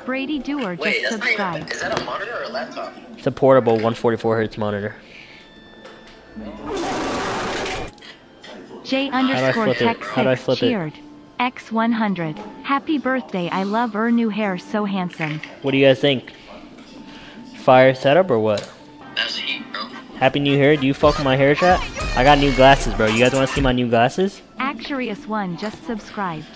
Brady Doer Wait, just that's not subscribed. even, is that a monitor or a laptop? It's a portable 144 hertz monitor. J underscore tech How do I 6 flip it? cheered. X100. Happy birthday, I love new hair, so handsome. What do you guys think? Fire setup or what? That's heat, bro. Happy New Year. Do you fuck with my hair, chat? I got new glasses, bro. You guys want to see my new glasses? Actuarius1 just subscribed.